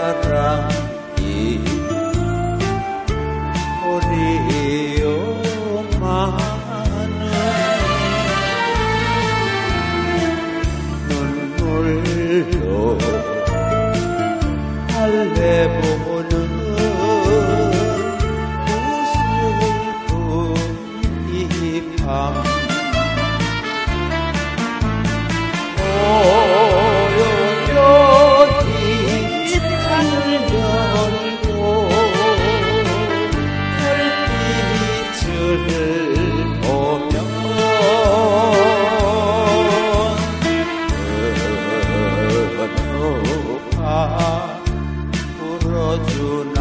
사랑이 그리워만은 눈물로 달래보는 그 슬픈 이 밤 오요요히 창을 열고 별빛을 보면 그녀가 불어주나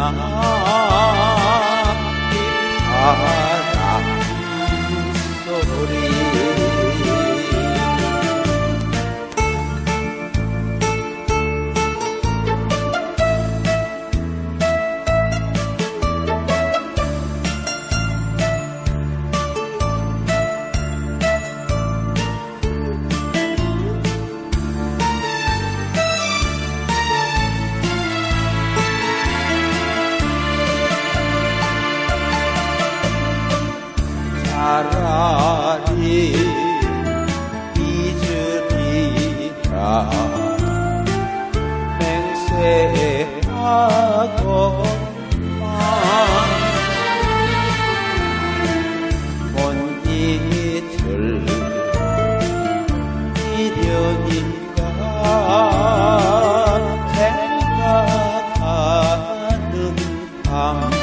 이 바람 소리 차라리 잊으리라 맹세하건만 못 잊을 미련인가 생각하는 밤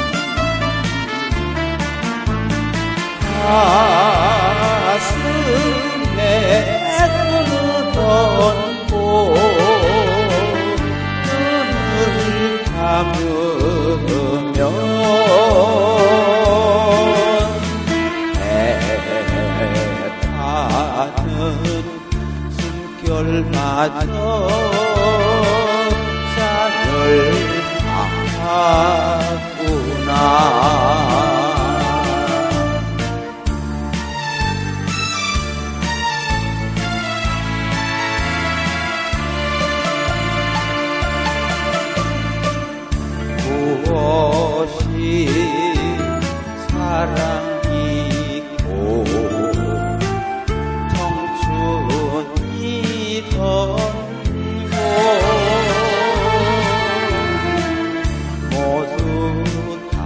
가슴에 흐르던 꽃 눈을 감으면 애타는 숨결마저 산을 타구나 무엇이 사랑이고 청춘이던고 모두 다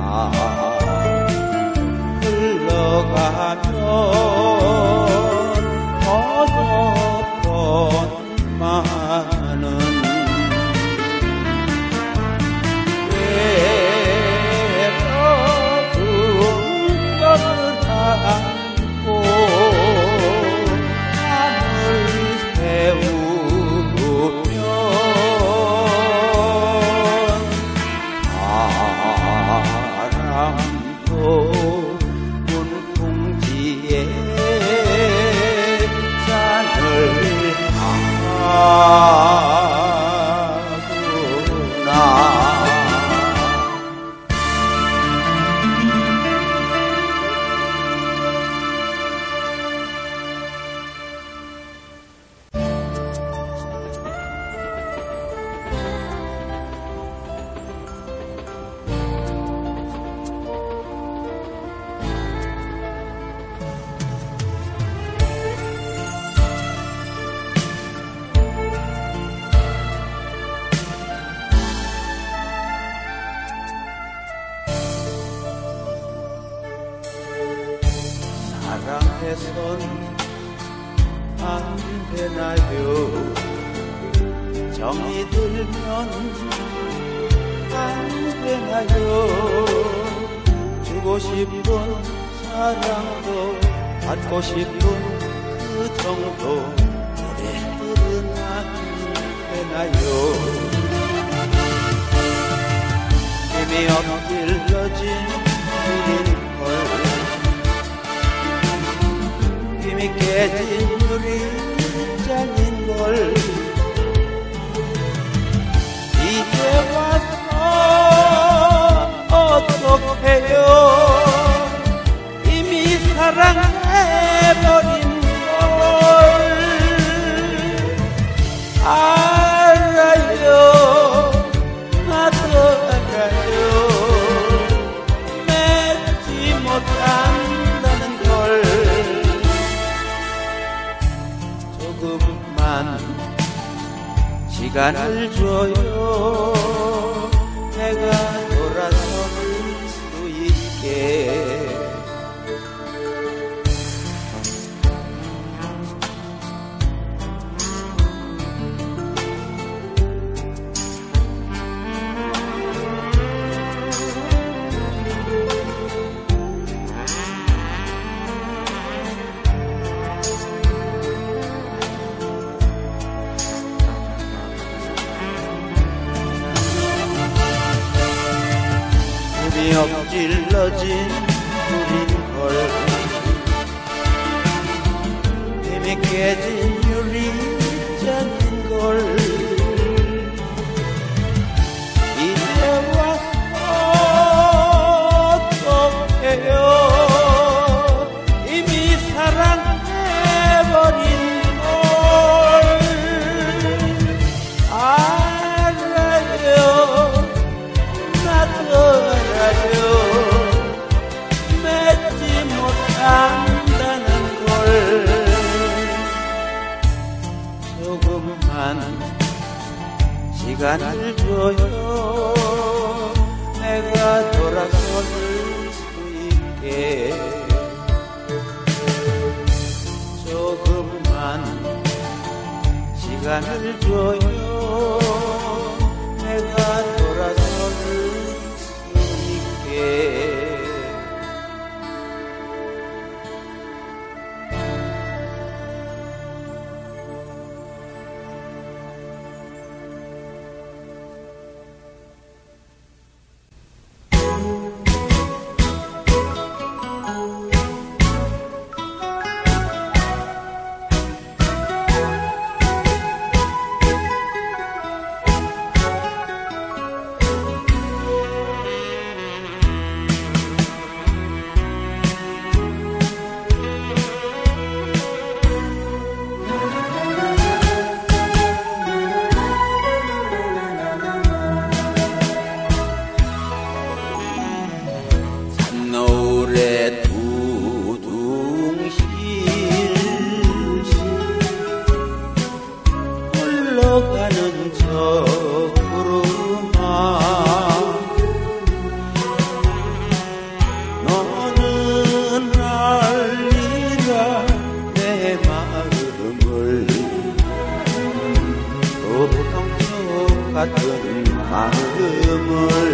흘러가면 허덕번만은 안고 밤을 새우면 바람도 문풍지에 잔을 하구나 사랑해선 안 되나요? 정이 들면 안 되나요? 주고 싶은 사랑도 받고 싶은 그 정도 노래들은 안 되나요? 힘이 엎질러진 우리걸 힘이 깨진 유리잔인걸 이제 와서 어떡해요 이미 사랑해버린 걸 알아요 나도 시간을 줘요. 내가 돌아설 수 있게. 엎질러진 우린 걸 힘이 깨진 유리잔인 걸 이제 와서 어떡해요. 이미 사랑해버린 걸 알아요. 나도 맺지 못한다는 걸. 조금만 시간을 줘요. 내가 돌아설 수 있게. 조금만 시간을 줘요. 내가 돌아설 수 있게. 가는 저 구름아 너는 알리라 내 마음을 또 평소 같은 마음을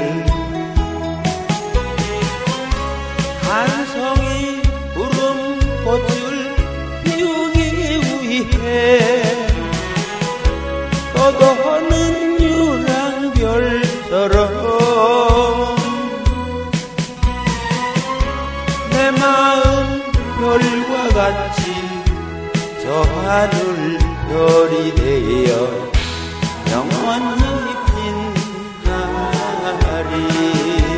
한 성이 구름꽃을 피우기 위해 떠도는 유랑별처럼 내 마음 별과 같이 저 하늘 별이 되어 영원히 빛나리.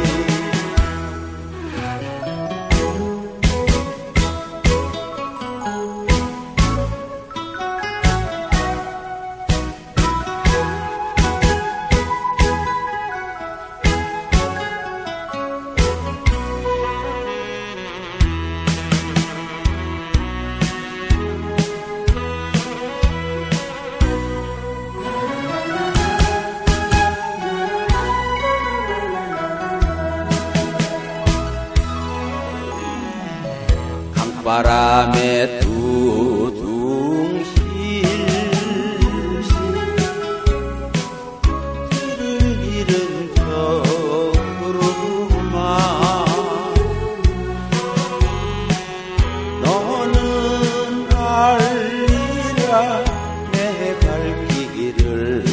바람에 두둥실 길을 잃은 저 구름아 너는 알리라 내 갈 길을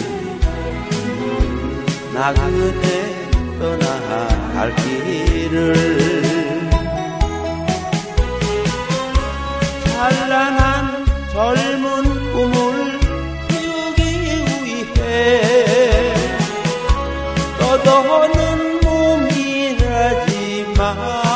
나그네 떠나갈 길을 찬란한 젊은 꿈을 피우기 위해 떠도는 몸이라지만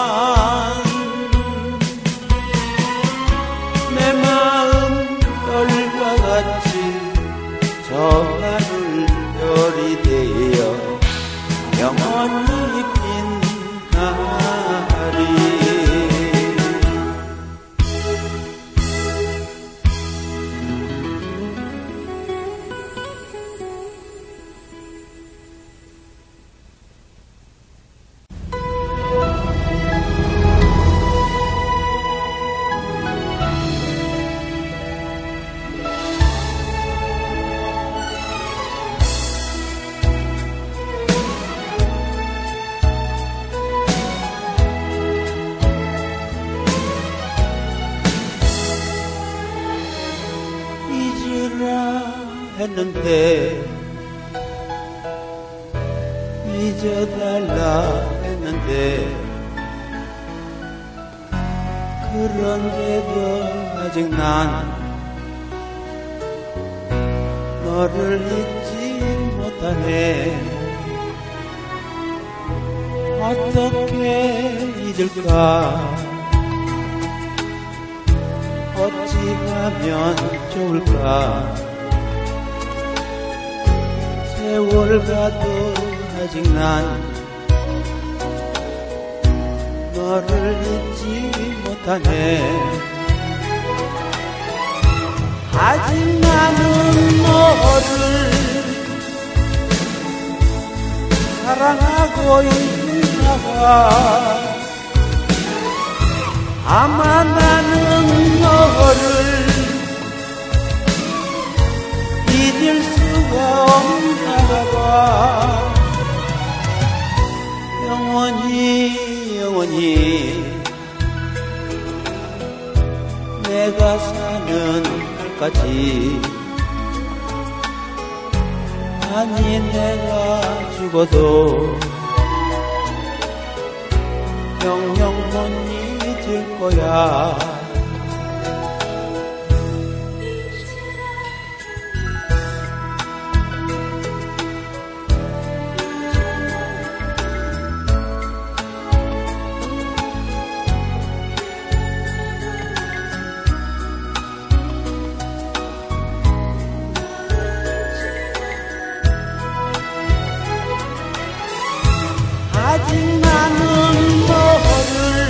내 마음 별과 같이 저 하늘 별이 되어 영원히 빛나리. 했는데 잊어달라 했는데 그런데도 아직 난 너를 잊지 못하네. 어떻게 잊을까? 어찌하면 좋을까? 세월 가도 아직 난 너를 잊지 못하네. 아직 나는 너를 사랑하고 있나봐. 아마 나는 너를 잊을 수가 없나봐. 영원히 내가 사는 날까지, 아니 내가 죽어도 영영 못 잊을 거야. 아직 나는 너를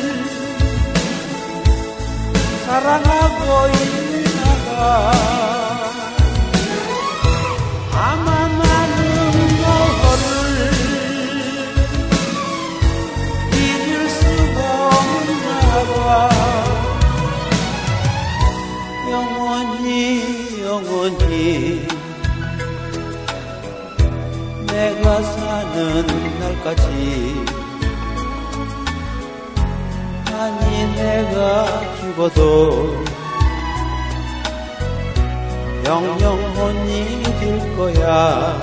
사랑하고 있나봐. 아마 나는 너를 잊을 수가 없나봐. 영원히 내가 사는 날까지, 아니 내가 죽어도 영영 못 잊을 거야.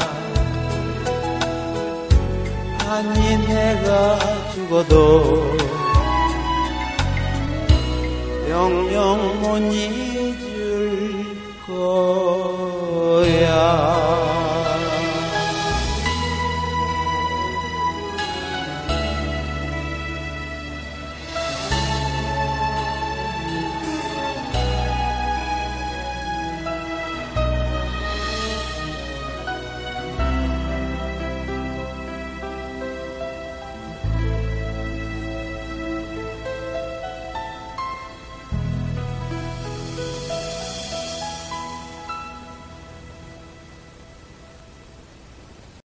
아니 내가 죽어도 영영 못 잊을 거야.